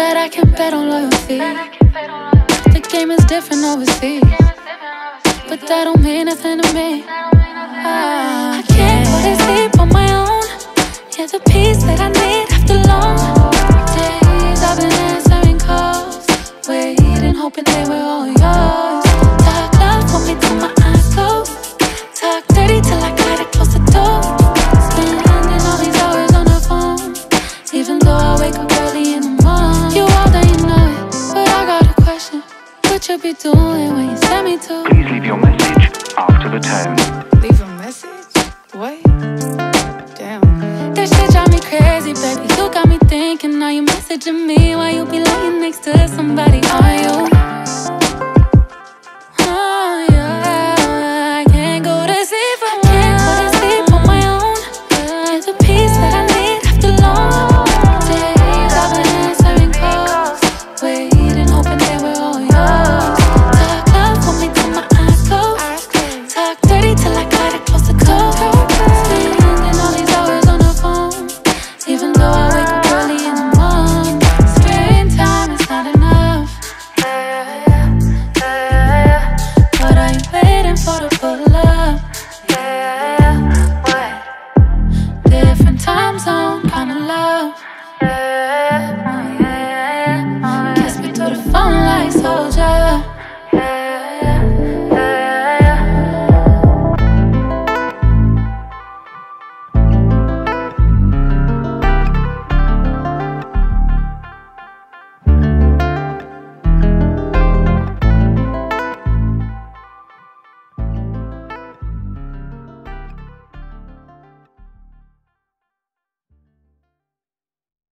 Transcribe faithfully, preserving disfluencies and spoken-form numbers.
that I can bet on loyalty. The game is different overseas, but that don't mean nothing to me. I can't go to sleep on my own. You're the peace that I need after long days. I've been answering calls, waiting, hoping they were all yours. Talk love, hold me till my eyes close. Talk dirty till I gotta close the door. Spending all these hours on the phone, even though I wake up early in the morning. You all that you know it, but I got a question. What you be doing when you send me to? Please leave your message after the tone. Leave a message? What? Damn. This shit drive me crazy, baby. You got me thinking, now you messaging me while you be laying next to somebody. I